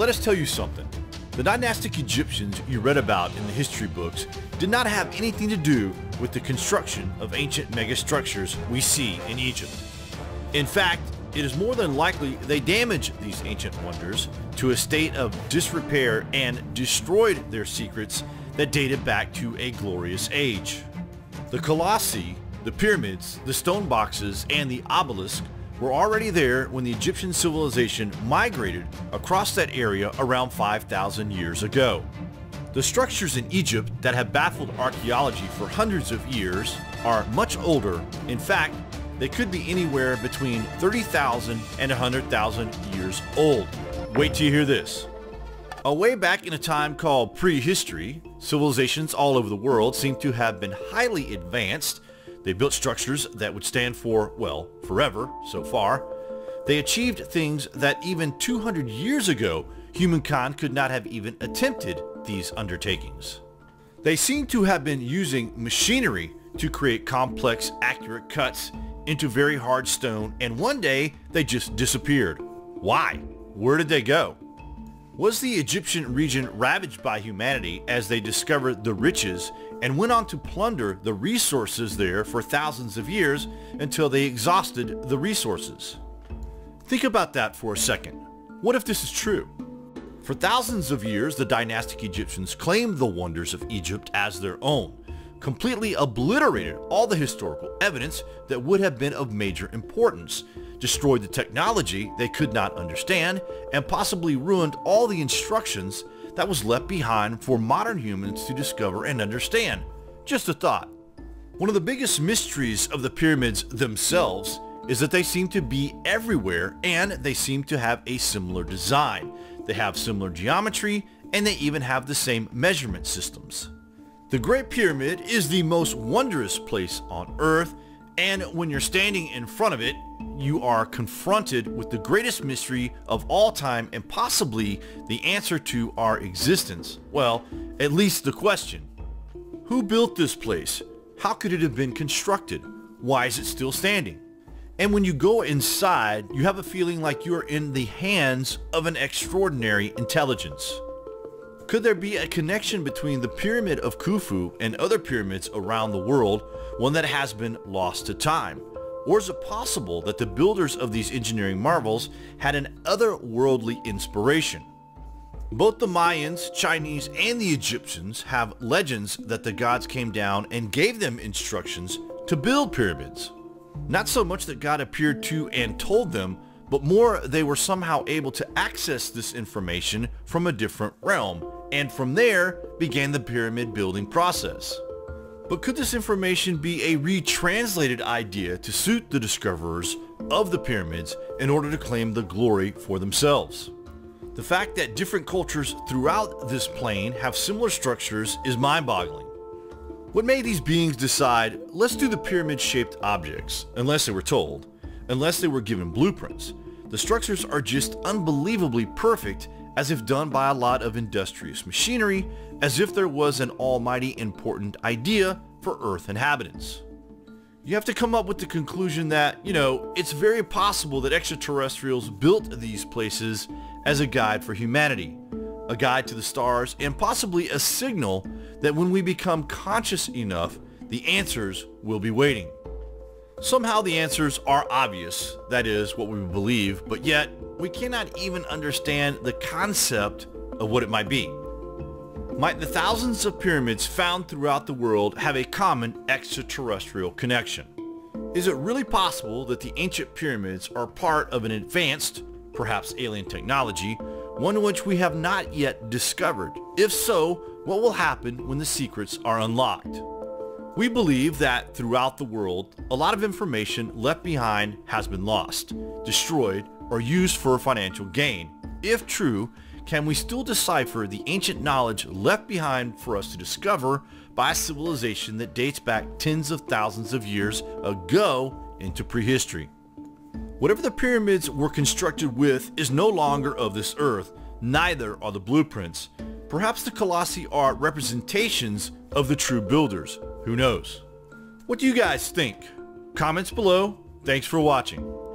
let us tell you something. The dynastic Egyptians you read about in the history books did not have anything to do with the construction of ancient megastructures we see in Egypt. In fact, it is more than likely they damaged these ancient wonders to a state of disrepair and destroyed their secrets that dated back to a glorious age. The colossi, the pyramids, the stone boxes, and the obelisk were already there when the Egyptian civilization migrated across that area around 5,000 years ago. The structures in Egypt that have baffled archaeology for hundreds of years are much older. In fact, they could be anywhere between 30,000 and 100,000 years old. Wait till you hear this. Way back in a time called prehistory, civilizations all over the world seem to have been highly advanced. They built structures that would stand for, well, forever, so far. They achieved things that even 200 years ago, humankind could not have even attempted these undertakings. They seem to have been using machinery to create complex, accurate cuts into very hard stone, and one day they just disappeared. Why? Where did they go? Was the Egyptian region ravaged by humanity as they discovered the riches and went on to plunder the resources there for thousands of years until they exhausted the resources? Think about that for a second. What if this is true? For thousands of years, the dynastic Egyptians claimed the wonders of Egypt as their own, completely obliterated all the historical evidence that would have been of major importance, destroyed the technology they could not understand, and possibly ruined all the instructions that was left behind for modern humans to discover and understand. Just a thought. One of the biggest mysteries of the pyramids themselves is that they seem to be everywhere and they seem to have a similar design. They have similar geometry and they even have the same measurement systems. The Great Pyramid is the most wondrous place on Earth, and when you're standing in front of it, you are confronted with the greatest mystery of all time and possibly the answer to our existence. Well, at least the question. Who built this place? How could it have been constructed? Why is it still standing? And when you go inside, you have a feeling like you are in the hands of an extraordinary intelligence. Could there be a connection between the Pyramid of Khufu and other pyramids around the world, one that has been lost to time? Or is it possible that the builders of these engineering marvels had an otherworldly inspiration? Both the Mayans, Chinese, and the Egyptians have legends that the gods came down and gave them instructions to build pyramids. Not so much that God appeared to and told them, but more they were somehow able to access this information from a different realm, and from there began the pyramid building process. But could this information be a retranslated idea to suit the discoverers of the pyramids in order to claim the glory for themselves? The fact that different cultures throughout this plane have similar structures is mind-boggling. What made these beings decide, let's do the pyramid-shaped objects, unless they were told, unless they were given blueprints? The structures are just unbelievably perfect, as if done by a lot of industrious machinery, as if there was an almighty important idea for Earth inhabitants. You have to come up with the conclusion that, it's very possible that extraterrestrials built these places as a guide for humanity, a guide to the stars, and possibly a signal that when we become conscious enough, the answers will be waiting. Somehow the answers are obvious, that is what we believe, but yet we cannot even understand the concept of what it might be. Might the thousands of pyramids found throughout the world have a common extraterrestrial connection? Is it really possible that the ancient pyramids are part of an advanced, perhaps alien technology, one which we have not yet discovered? If so, what will happen when the secrets are unlocked? We believe that throughout the world, a lot of information left behind has been lost, destroyed, or used for financial gain. If true, can we still decipher the ancient knowledge left behind for us to discover by a civilization that dates back tens of thousands of years ago into prehistory? Whatever the pyramids were constructed with is no longer of this earth, neither are the blueprints. Perhaps the colossi are representations of the true builders. Who knows? What do you guys think? Comments below. Thanks for watching.